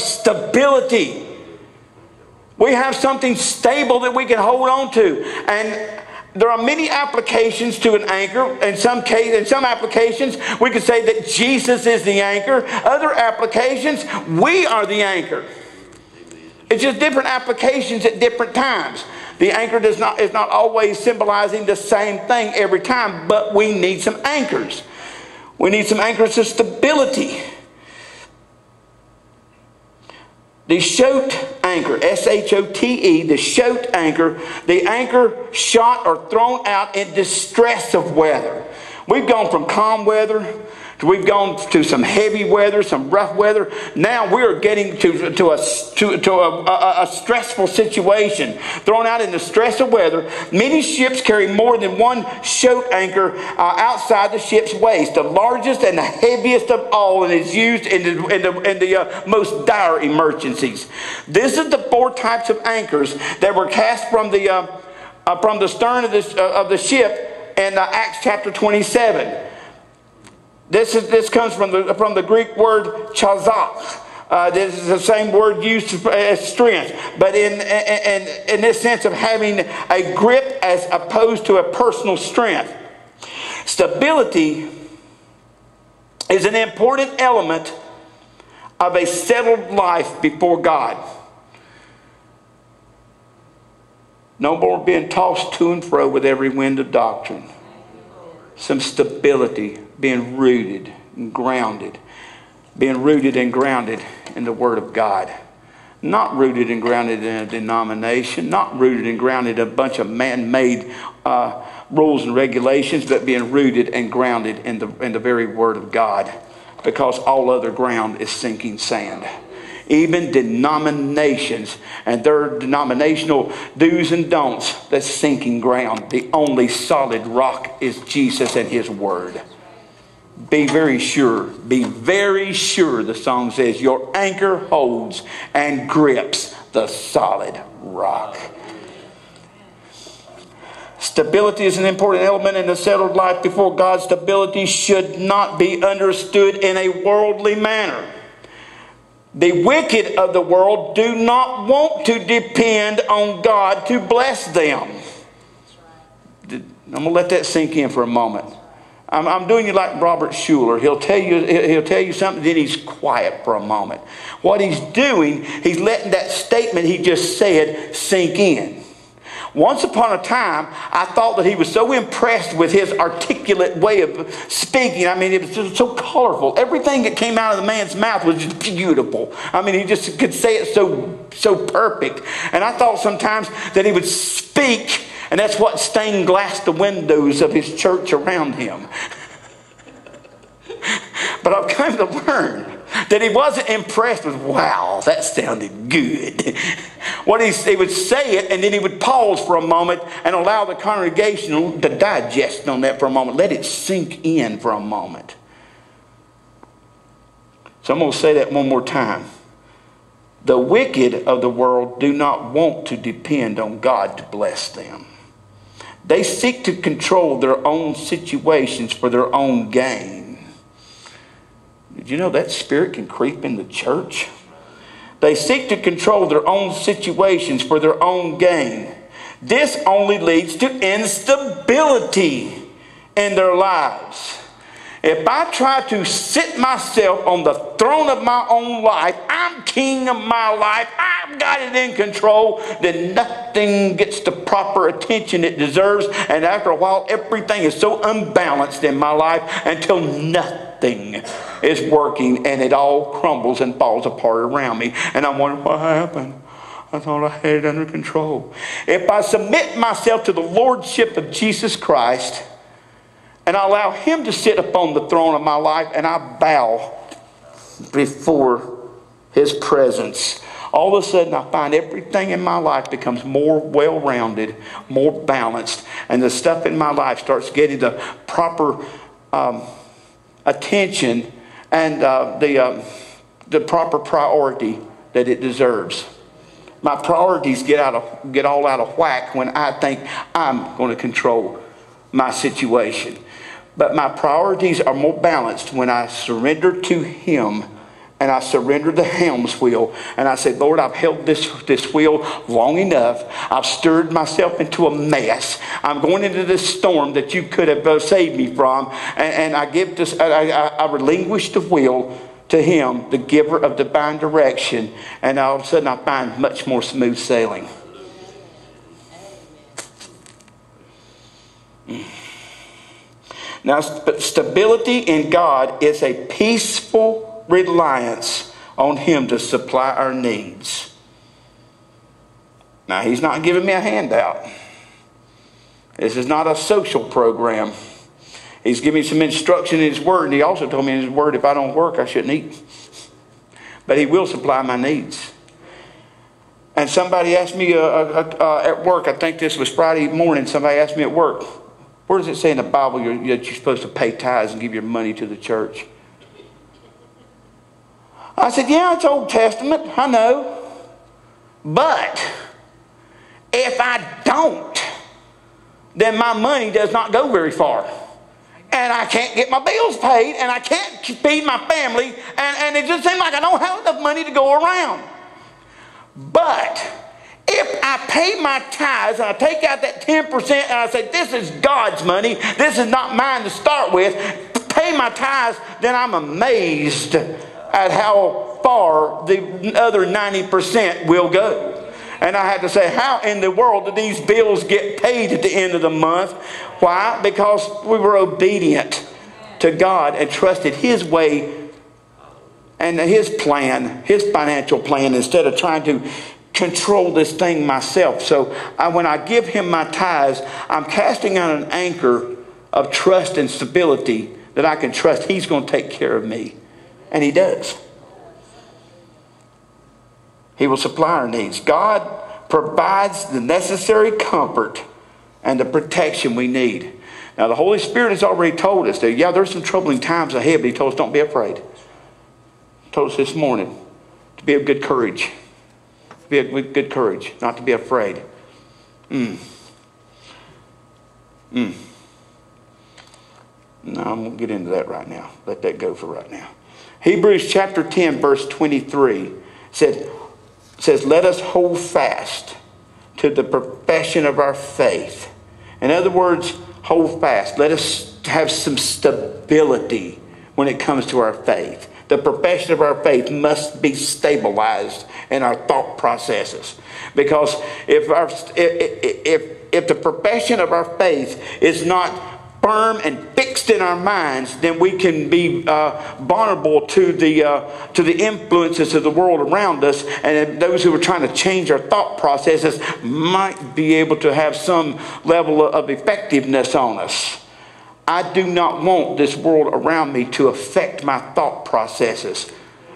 stability. We have something stable that we can hold on to. And there are many applications to an anchor. In some applications, we could say that Jesus is the anchor. Other applications, we are the anchor. It's just different applications at different times. The anchor is not always symbolizing the same thing every time, but we need some anchors. We need some anchors of stability. The shote anchor, S-H-O-T-E, the shote anchor, the anchor shot or thrown out in distress of weather. We've gone from calm weather, we've gone to some heavy weather, some rough weather. Now we're getting to a stressful situation. Thrown out in the stress of weather, many ships carry more than one shote anchor outside the ship's waist, the largest and the heaviest of all, and is used in the most dire emergencies. This is the 4 types of anchors that were cast from the stern of the ship in Acts chapter 27. This comes from the Greek word chazak. This is the same word used as strength, but in this sense of having a grip as opposed to a personal strength. Stability is an important element of a settled life before God. No more being tossed to and fro with every wind of doctrine. Some stability, being rooted and grounded. Being rooted and grounded in the Word of God. Not rooted and grounded in a denomination. Not rooted and grounded in a bunch of man-made rules and regulations, but being rooted and grounded in the very Word of God. Because all other ground is sinking sand. Even denominations and their denominational do's and don'ts, that's sinking ground. The only solid rock is Jesus and His Word. Be very sure, the song says, your anchor holds and grips the solid rock. Stability is an important element in a settled life before God. Stability should not be understood in a worldly manner. The wicked of the world do not want to depend on God to bless them. I'm going to let that sink in for a moment. I'm doing you like Robert Schuller. He'll tell you something, then he's quiet for a moment. What he's doing, he's letting that statement he just said sink in. Once upon a time, I thought that he was so impressed with his articulate way of speaking. I mean, it was just so colorful. Everything that came out of the man's mouth was just beautiful. I mean, he just could say it so perfect. And I thought sometimes that he would speak, and that's what stained glass the windows of his church around him. But I've come to learn that he wasn't impressed with, wow, that sounded good. He would say it, and then he would pause for a moment and allow the congregation to digest on that for a moment. Let it sink in for a moment. So I'm going to say that one more time. The wicked of the world do not want to depend on God to bless them. They seek to control their own situations for their own gain. Did you know that spirit can creep in the church? They seek to control their own situations for their own gain. This only leads to instability in their lives. If I try to sit myself on the throne of my own life, I'm king of my life, I've got it in control, then nothing gets the proper attention it deserves. And after a while, everything is so unbalanced in my life until nothing is working and it all crumbles and falls apart around me. And I'm wondering, what happened? I thought I had it under control. If I submit myself to the lordship of Jesus Christ, and I allow Him to sit upon the throne of my life, and I bow before His presence, all of a sudden I find everything in my life becomes more well-rounded, more balanced, and the stuff in my life starts getting the proper attention and the proper priority that it deserves. My priorities get all out of whack when I think I'm going to control my situation. But my priorities are more balanced when I surrender to Him And I surrendered the helm's wheel. And I said, Lord, I've held this wheel long enough. I've stirred myself into a mess. I'm going into this storm that you could have saved me from. And I relinquished the wheel to him, the giver of divine direction. And all of a sudden I find much more smooth sailing. Now, stability in God is a peaceful reliance on him to supply our needs. Now, he's not giving me a handout. This is not a social program. He's giving me some instruction in his word, and he also told me in his word, if I don't work, I shouldn't eat. But he will supply my needs. And somebody asked me at work, I think this was Friday morning, somebody asked me at work, where does it say in the Bible that you're supposed to pay tithes and give your money to the church? I said, yeah, it's Old Testament, I know. But if I don't, then my money does not go very far. And I can't get my bills paid, and I can't feed my family, and it just seems like I don't have enough money to go around. But if I pay my tithes and I take out that 10% and I say, this is God's money, this is not mine to start with, pay my tithes, then I'm amazed at how far the other 90% will go. And I had to say, how in the world do these bills get paid at the end of the month? Why? Because we were obedient to God and trusted his way and his plan, his financial plan, instead of trying to control this thing myself. So when I give him my tithes, I'm casting out an anchor of trust and stability that I can trust he's going to take care of me. And he does. He will supply our needs. God provides the necessary comfort and the protection we need. Now, the Holy Spirit has already told us that, yeah, there's some troubling times ahead, but he told us don't be afraid. He told us this morning to be of good courage. Be of good courage, not to be afraid. No, I won't get into that right now. Let that go for right now. Hebrews chapter 10, verse 23 says, let us hold fast to the profession of our faith. In other words, hold fast. Let us have some stability when it comes to our faith. The profession of our faith must be stabilized in our thought processes. Because if the profession of our faith is not firm and fixed in our minds, then we can be vulnerable to the influences of the world around us, and those who are trying to change our thought processes might be able to have some level of effectiveness on us. I do not want this world around me to affect my thought processes.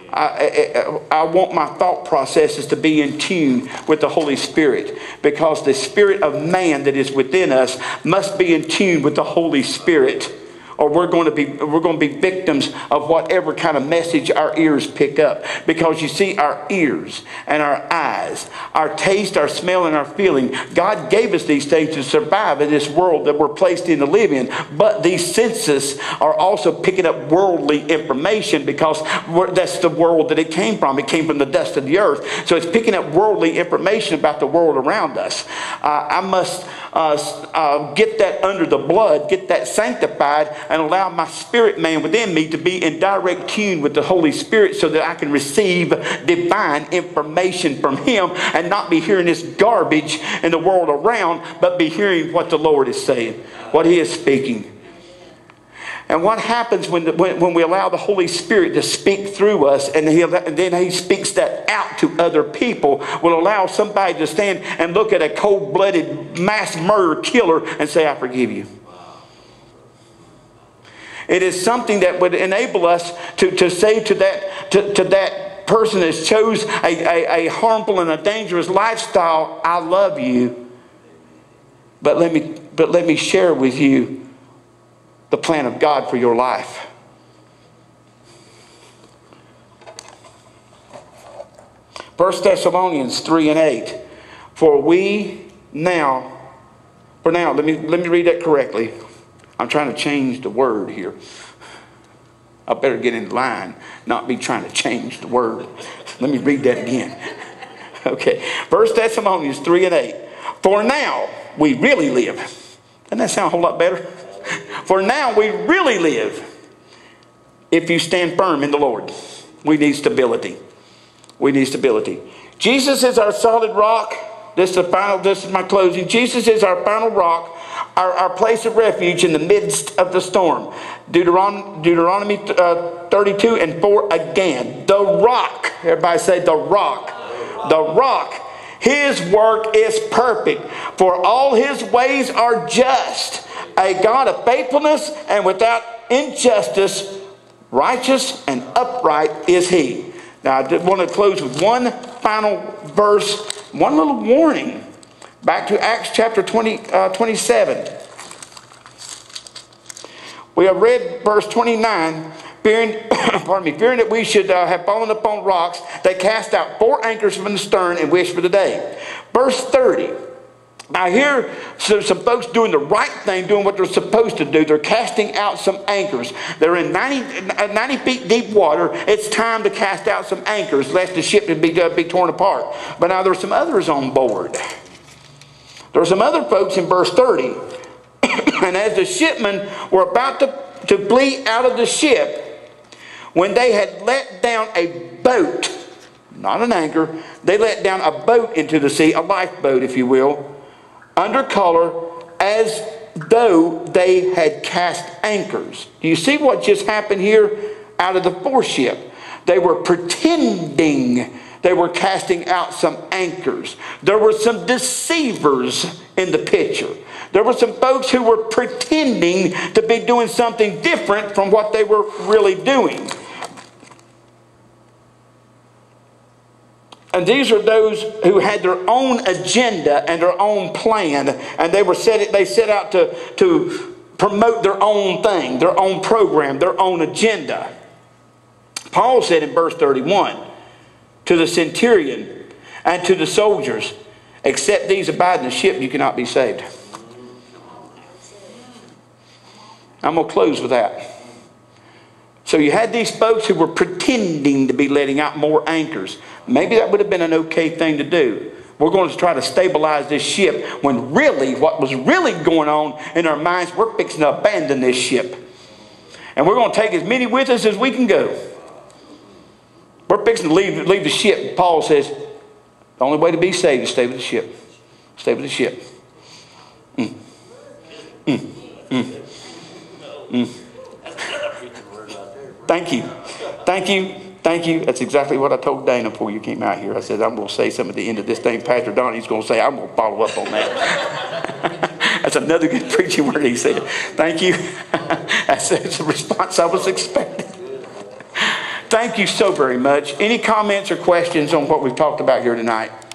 I want my thought processes to be in tune with the Holy Spirit, because the spirit of man that is within us must be in tune with the Holy Spirit, or we're going to be victims of whatever kind of message our ears pick up. Because you see, our ears and our eyes, our taste, our smell, and our feeling, God gave us these things to survive in this world that we're placed in to live in. But these senses are also picking up worldly information, because that's the world that it came from. It came from the dust of the earth. So it's picking up worldly information about the world around us. I must get that under the blood, get that sanctified, and allow my spirit man within me to be in direct tune with the Holy Spirit, so that I can receive divine information from him and not be hearing this garbage in the world around, but be hearing what the Lord is saying, what he is speaking. And what happens when we allow the Holy Spirit to speak through us, and then he speaks that out to other people, will allow somebody to stand and look at a cold-blooded mass murder killer and say, I forgive you. It is something that would enable us to say to that person that chose a harmful and a dangerous lifestyle, I love you, but let me share with you the plan of God for your life. First Thessalonians 3:8. For now, let me read that correctly. I'm trying to change the word here. I better get in line, not be trying to change the word. Let me read that again. Okay. 1 Thessalonians 3:8. For now we really live. Doesn't that sound a whole lot better? For now we really live if you stand firm in the Lord. We need stability. We need stability. Jesus is our solid rock. This is my closing. Jesus is our final rock, our place of refuge in the midst of the storm. Deuteronomy 32:4 again. The rock. Everybody say the rock. The rock. His work is perfect, for all his ways are just. A God of faithfulness and without injustice, righteous and upright is he. Now I just want to close with one final verse, one little warning. Back to Acts chapter 27. We have read verse 29, fearing that we should have fallen upon rocks. They cast out 4 anchors from the stern and wished for the day. Verse 30. Now here, some folks doing the right thing, doing what they're supposed to do. They're casting out some anchors. They're in 90 feet deep water. It's time to cast out some anchors, lest the ship would be torn apart. But now there's some others on board. There's some other folks in verse 30. And as the shipmen were about to flee out of the ship, when they had let down a boat, not an anchor, they let down a boat into the sea, a lifeboat, if you will, under color, as though they had cast anchors. Do you see what just happened here out of the foreship? They were pretending they were casting out some anchors. There were some deceivers in the picture. There were some folks who were pretending to be doing something different from what they were really doing. And these are those who had their own agenda and their own plan, and they set out to promote their own thing, their own program, their own agenda. Paul said in verse 31 to the centurion and to the soldiers, except these abide in the ship, you cannot be saved. I'm going to close with that. So you had these folks who were pretending to be letting out more anchors. Maybe that would have been an okay thing to do. We're going to try to stabilize this ship, when really what was really going on in our minds, we're fixing to abandon this ship. And we're going to take as many with us as we can go. We're fixing to leave the ship. Paul says, the only way to be saved is stay with the ship. Stay with the ship. Thank you. Thank you. Thank you. That's exactly what I told Dana before you came out here. I said, I'm going to say something at the end of this thing. Pastor Donnie's going to say, I'm going to follow up on that. That's another good preaching word he said. Thank you. That's the response I was expecting. Thank you so very much. Any comments or questions on what we've talked about here tonight?